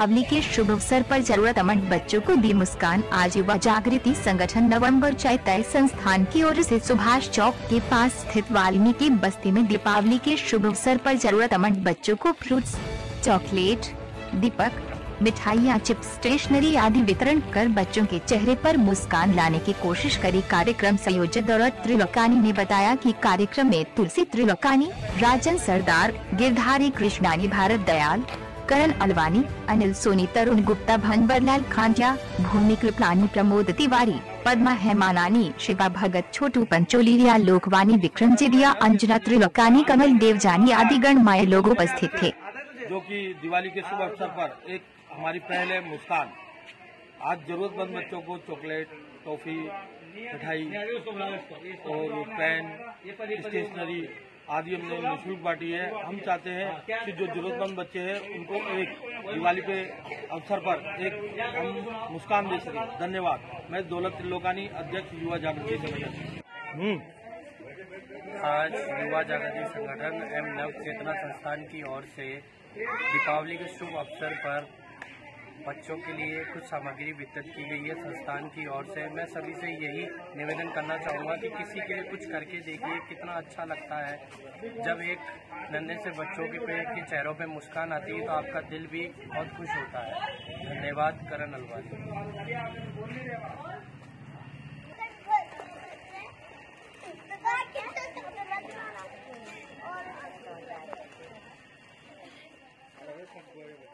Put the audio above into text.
दीपावली के शुभ अवसर पर जरूरतमंद बच्चों को दी मुस्कान। आज युवा जागृति संगठन नवंबर चैतन्य संस्थान की ओर से सुभाष चौक के पास स्थित वाल्मीकि बस्ती में दीपावली के शुभ अवसर पर जरूरतमंद बच्चों को फ्रूट्स, चॉकलेट, दीपक, मिठाइयाँ, चिप्स, स्टेशनरी आदि वितरण कर बच्चों के चेहरे पर मुस्कान लाने की कोशिश करी। कार्यक्रम संयोजक दौलत त्रिलोकानी ने बताया कि कार्यक्रम में तुलसी त्रिलोकानी, राजन सरदार, गिरधारी कृष्णानी, भारत दयाल, करण अलवानी, अनिल सोनी, तरुण गुप्ता, भंवरलाल खांटिया, भूमि कृपलानी, प्रमोद तिवारी, पद्मा हेमानानी, शिवा भगत, छोटू पंचोलिया, लोकवानी, विक्रम जिदिया, अंजना त्रिलोकानी, कमल देवजानी आदि गणमान्य लोग उपस्थित थे। जो कि दिवाली के शुभ अवसर पर एक हमारी पहल है मुस्कान। आज जरूरतमंद बच्चों को चॉकलेट, टॉफी, मिठाई और पेन, स्टेशनरी आदि हमने निःशुल्क बांटी है। हम चाहते हैं कि जो जरूरतमंद बच्चे हैं उनको एक दिवाली के अवसर पर एक हम मुस्कान दे सकें। धन्यवाद। मैं दौलत त्रिलोकानी, अध्यक्ष युवा जागृति संगठन। आज युवा जागृति संगठन एवं नव चेतना संस्थान की ओर से दीपावली के शुभ अवसर पर बच्चों के लिए कुछ सामग्री वितरित की गई है संस्थान की ओर से। मैं सभी से यही निवेदन करना चाहूँगा कि किसी के लिए कुछ करके देखिए, कितना अच्छा लगता है जब एक नन्हे से बच्चों के चेहरों पे मुस्कान आती है तो आपका दिल भी बहुत खुश होता है। धन्यवाद। करण अलवानी। और